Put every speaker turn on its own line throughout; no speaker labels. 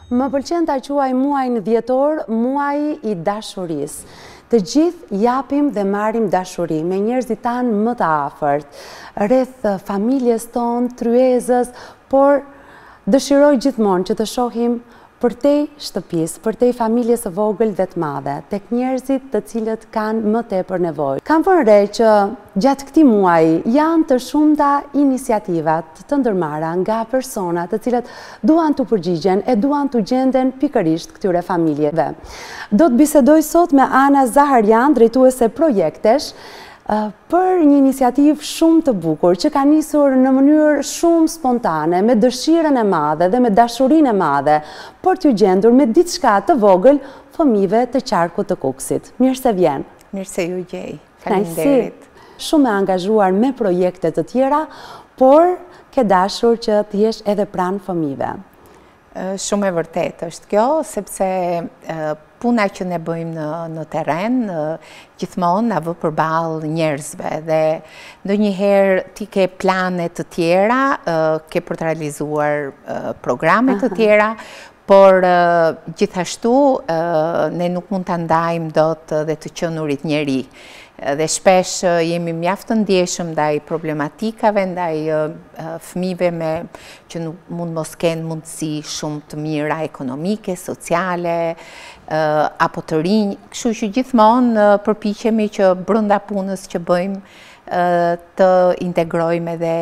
Më pëlqen ta quaj muajin dhjetor muaji i dashurisë. Të gjithë japim dhe marrim dashuri me njerëzit tanë më të afërt, rreth familjes tonë, tryezës, por dëshiroj gjithmonë që të shohim përtej shtëpisë, përtej familjes së vogël dhe të madhe, tek njerëzit të cilët kanë më tepër nevojë. Kam vënë re që gjatë këtij muaji janë të shumta iniciativat të ndërmarra nga persona të cilët duan të përgjigjen e duan të gjenden pikërisht këtyre familjeve. Do të bisedoj sot me Zacharian, drejtuese projektesh, për një iniciativë shumë të bukur që ka nisur në mënyrë shumë spontane, me dëshirën e madhe dhe me dashurinë e madhe, për t'ju gjendur me diçka të vogël fëmijëve të qarkut të Kukësit. Mirë se vjen.
Mirë se ju gjej. Faleminderit.
Shumë e angazhuar me projekte të tjera, por ke dashur që të jesh edhe pranë fëmijëve.
Shumë e vërtetë është kjo, sepse puna që ne bëjmë në terren gjithmonë na vë përballë njerëzve dhe ndonjëherë ti ke plane të tjera, ke për të realizuar programe të tjera, por gjithashtu ne nuk mund ta ndajmë dot dhe të qenurit njeri. Dhe shpesh jemi mjaft të ndjeshëm ndaj problematikave, ndaj fëmijëve që nuk mund mos kenë mundësi shumë të mira ekonomike, sociale, apo të rinj. Kështu që gjithmonë përpiqemi që brenda punës që bëjmë të integrojmë edhe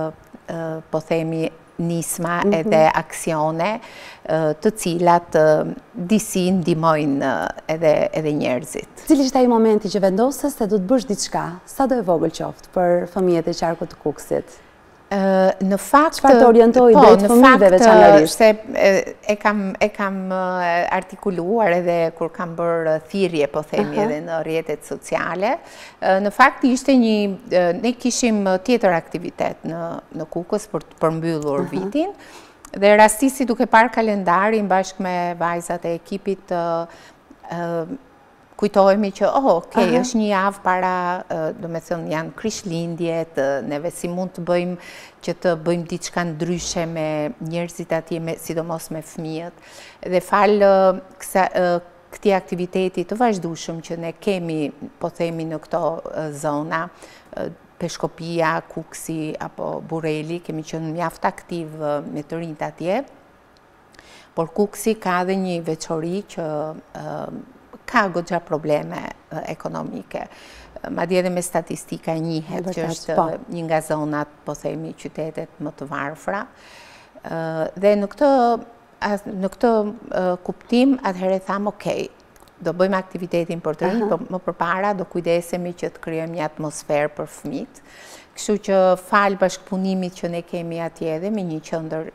po themi nisma edhe aksione të cilat disi ndihmojnë edhe njerëzit.
Cili ishte ai momenti që vendose se do të bësh diçka, sado e vogël qoftë, për fëmijët e qarkut të Kukësit?
Në fakt,
çfarë të orientoi drejt fëmijëve veçanërisht?
Se e kam artikuluar edhe kur kam bërë thirrje, po themi, edhe në rrjetet sociale. Në fakt ishte ne kishim tjetër aktivitet në Kukës për të përmbyllur vitin. Dhe rastisi duke parë kalendarin bashkë me vajzat e ekipit kujtohemi që, është një javë para, do me thënë, janë krishtlindjet, neve si mund të bëjmë që të bëjmë diçka ndryshe me njerëzit atje, sidomos me fëmijët. Dhe falë këtij aktiviteti të vazhdueshëm që ne kemi, po themi, në këto zona, Peshkopia, Kukësi apo Bureli, kemi qenë mjaft aktiv me të rinjt atje, por Kukësi ka edhe një veçori që ka goxha probleme ekonomike. Madje edhe me statistika njihet që është një nga zonat, po themi, qytetet më të varfra. Dhe në këtë kuptim, atëherë tham, do bëjmë aktivitetin për të rinj, por më përpara do kujdesemi që të krijojmë një atmosferë për fëmijët. Kështu që fal bashkëpunimit që ne kemi atje edhe me një qendër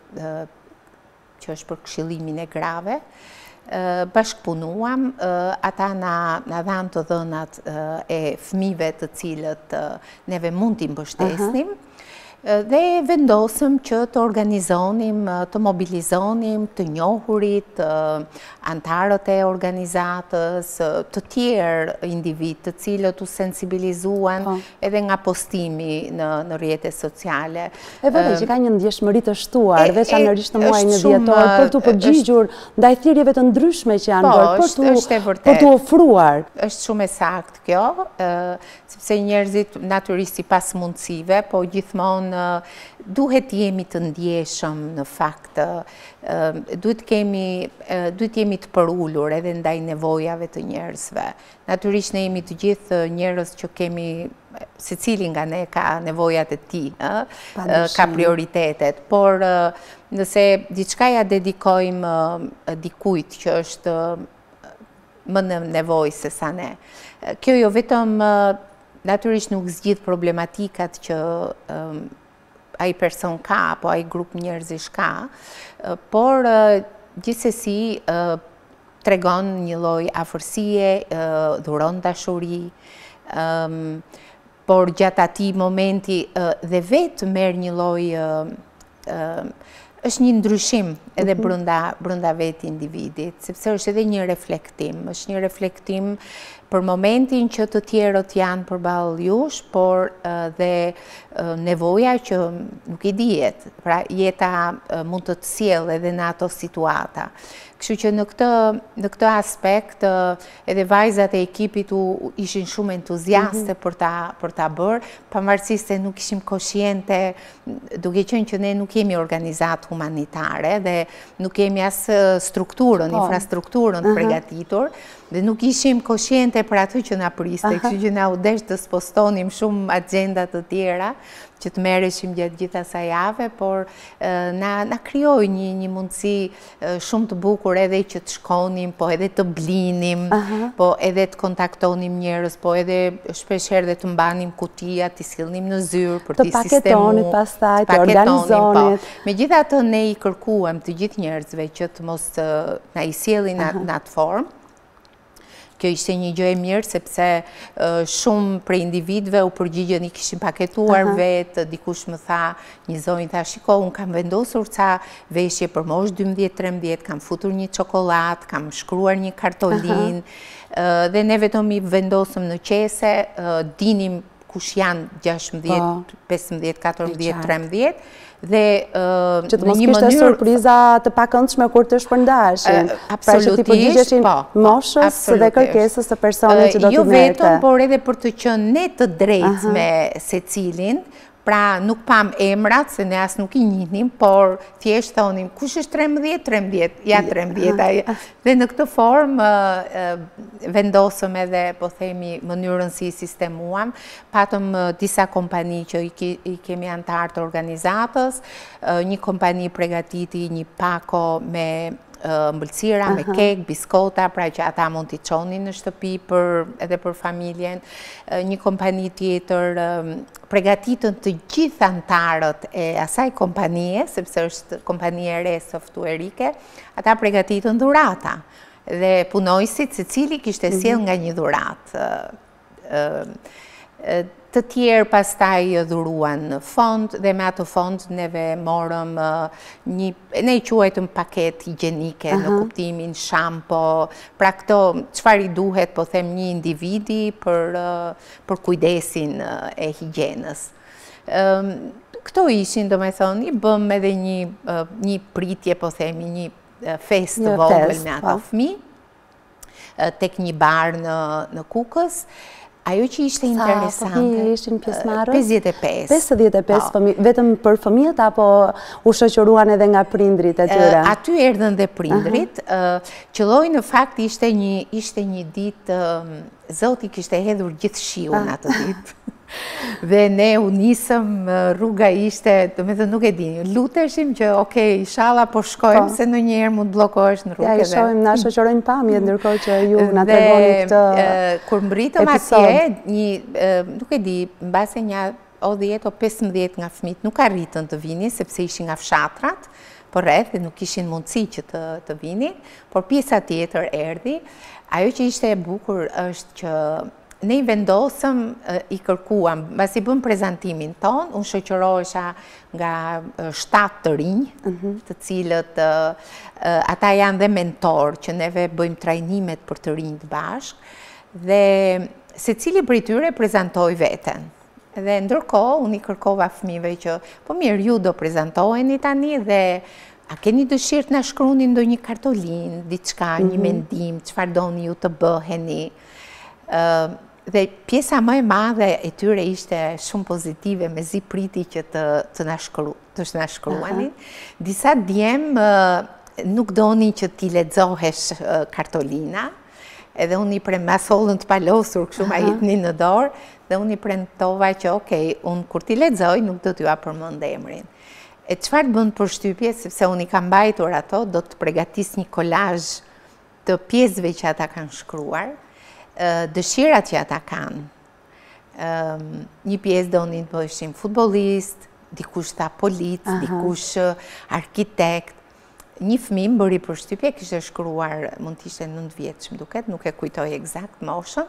që është për këshillimin e grave, bashkëpunuam, ata na dhanë të dhënat e fëmijëve të cilët neve mund t'i mbështesnim, dhe vendosëm që të organizonim, të mobilizonim të njohurit, antarët e organizatës, të tjerë individ të cilët u sensibilizuan edhe nga postimi në rrjetet sociale.
E vërtet që ka një ndjeshmëri të shtuar, veçanërisht në muajin e dhjetor, për të përgjigjur ndaj thirrjeve të ndryshme që janë bërë, për të ofruar.
Është shumë e saktë kjo, sepse njerëzit natyrisht sipas mundësive, po gjithmonë duhet jemi të ndjeshëm në fakt, duhet jemi të përulur edhe ndaj nevojave të njerëzve. Natyrisht ne jemi të gjithë njerëz që kemi, secili nga ne ka nevojat e tij, ka prioritetet, por nëse diçka ja dedikojmë dikujt që është më në nevojë se sa ne, kjo jo vetëm natyrisht nuk zgjidh problematikat që ai person ka, apo ai grup njerëzish ka, por gjithsesi tregon një lloj afërsie, dhuron dashuri, por gjatë atij momenti dhe vetë merr një lloj, është një ndryshim edhe brenda vetë individit, sepse është edhe një reflektim, është një reflektim për momentin që të tjerët janë përballë jush, por dhe nevoja që nuk i dihet, pra jeta mund të sjellë edhe në ato situata. Kështu që në këtë aspekt edhe vajzat e ekipit ishin shumë entuziaste për ta bërë, pavarësisht se nuk ishim koshiente, duke qenë që ne nuk jemi organizatë humanitare dhe nuk kemi as strukturën, infrastrukturën përgatitur, dhe nuk ishim koshiente për atë që na priste, kështu që na u desh të spostonim shumë agenda të tjera që të merreshim gjatë gjithë asaj jave, por na krijoi një mundësi shumë të bukur edhe që të shkonim, po edhe të blinim, po edhe të kontaktonim njerëz, po edhe shpeshherë dhe të mbanim kutia, t'i sillnim në zyrë për t'i sistemuar,
të paketonit pastaj, të organizonit.
Megjithatë ne i kërkuam të gjithë njerëzve që të mos na i sjellin në atë formë. Kjo ishte një gjë e mirë, sepse shumë për individëve u përgjigjen i kishin paketuar vetë, dikush më tha, një zonjë tha, shiko, unë kam vendosur ca veshje për moshë 12-13, kam futur një çokoladë, kam shkruar një kartolinë, dhe ne vetëm i vendosëm në qese, dinim kush janë 16, 15, 14, 13, dhe
që të mos kishte surpriza të pakëndshme kur të shpërndaheshin. Pra që t'i përgjigjeshin moshës dhe kërkesës së personit që do t'i merrte.
Jo vetëm, por edhe për të qenë ne të drejtë me secilin. Pra nuk pam emrat, se ne as nuk i njihnim, por thjesht thonim, kush është 13? 13, ja 13. Dhe në këtë formë vendosëm edhe, po themi, mënyrën si sistemuam, patëm disa kompani që i kemi antar të organizatës, një kompani pregatiti një pako me mbëlsira, me kek, biskota, pra që ata mund t'i çonin në shtëpi edhe për familjen. Një kompani tjetër pregatitën të gjithë antarët e asaj kompanie, sepse është kompanie e re softuerike, ata pregatitën dhurata. Dhe punojësit secili kishte sjell nga një dhuratë. Të tjerë pastaj dhuruan në fond, dhe me atë fond neve morëm ne i quajtëm paket higjienike në kuptimin shampo, pra këto çfarë i duhet, po them, një individi për kujdesin e higjienës. Këto ishin, domethënë, i bëm edhe një pritje, po themi, një festë të vogël me ato fëmijë tek një bar në Kukës. Ajo që ishte interesante...
Sa fëmijë ishin pjesëmarrës?
55.
55 fëmijë, vetëm për fëmijët apo u shoqëruan edhe nga prindrit e tyre?
Aty erdhën dhe prindrit. Qëlloi në fakt ishte një ditë, Zoti kishte hedhur gjithë shiun atë ditë. Dhe ne u nisëm, rruga ishte, do me thënë nuk e dini, luteshim që okej, inshallah po shkojmë, se në njerë mund blokohesh në rrugë.
Ja, i shohim, na shoqërojmë pamje, ndërkohë që ju na tregoni këtë episod.
Kur mbritëm atje, nuk e di, mbase një 10 o 15 nga fëmijët nuk arritën të vinin, sepse ishin nga fshatrat, por rreth dhe nuk ishin mundësi që të vinin, por pjesa tjetër erdhi. Ajo që ishte e bukur është që ne i vendosëm, i kërkuam, mbasi bëm prezantimin ton, unë shoqërohesha nga 7 të rinj, të cilët ata janë dhe mentor, që neve bëjmë trajnimet për të rinjt bashk, dhe secili prej tyre prezantoi veten. Dhe ndërkohë, unë i kërkova fëmijëve që, po mirë, ju do prezantoheni tani dhe a keni dëshirë të na shkruani ndonjë kartolinë, diçka, një mendim, çfarë doni ju të bëheni. Dhe pjesa më e madhe e tyre ishte shumë pozitive, mezi priti që të na shkruanin. Disa djemë nuk doni që t'i lexohesh kartolina, edhe unë i masollën të palosur, kështu ma hitni në dorë, dhe unë i premtova që okej, unë kur t'i lexoj nuk do t'ju përmend emrin. E çfarë bën përshtypje, sepse unë i kam mbajtur ato, do të përgatis një kolazh të pjesëve që ata kanë shkruar, dëshirat që ata kanë. Një pjesë donin të bëshin futbolist, dikush ta polic, dikush arkitekt. Një fëmijë bëri përshtypje, kishte shkruar, mund të ishte 9 vjeç, më duket, nuk e kujtoj eksakt moshën.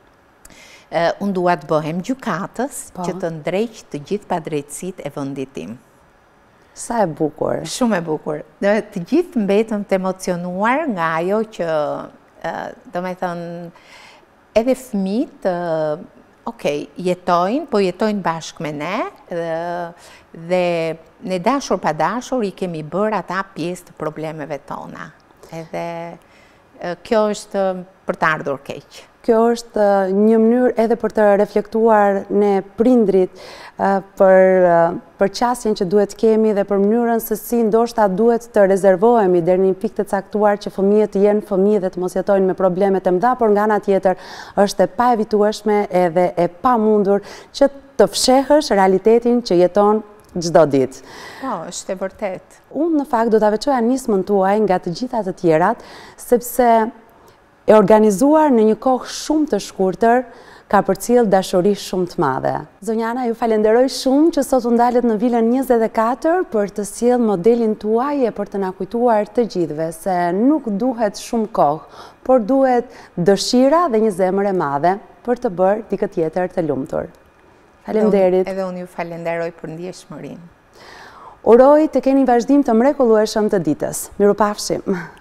Unë dua të bëhem gjykatës që të ndreq të gjithë padrejtësitë e vendit tim.
Sa e bukur.
Shumë e bukur. Të gjithë mbetëm të emocionuar nga ajo që, do me thënë, edhe fëmijët, jetojnë, po jetojnë bashkë me ne, dhe ne dashur pa dashur i kemi bërë ata pjesë të problemeve tona. Edhe kjo është për të ardhur keq.
Kjo është një mënyrë edhe për të reflektuar ne prindrit për qasjen që duhet kemi dhe për mënyrën se si ndoshta duhet të rezervohemi deri në një pikë të caktuar që fëmijët të jenë fëmijë dhe të mos jetojnë me problemet e mëdha, por nga ana tjetër është e paevitueshme edhe e pamundur që të fshehësh realitetin që jeton çdo ditë.
Po, është e vërtet.
Unë në fakt do ta veçoja nismën tuaj nga të gjitha të tjerat, sepse e organizuar në një kohë shumë të shkurtër, ka përcjell dashuri shumë të madhe. Zonjana, ju falenderoj shumë që sot u ndalet në vilën 24 për të sjellë modelin tuaj e për të na kujtuar të gjithëve se nuk duhet shumë kohë, por duhet dëshira dhe një zemër e madhe për të bërë dikë tjetër të lumtur. Faleminderit.
Edhe unë ju falenderoj për ndjeshmërinë.
Uroj të keni vazhdim të mrekullueshëm të ditës. Mirupafshim.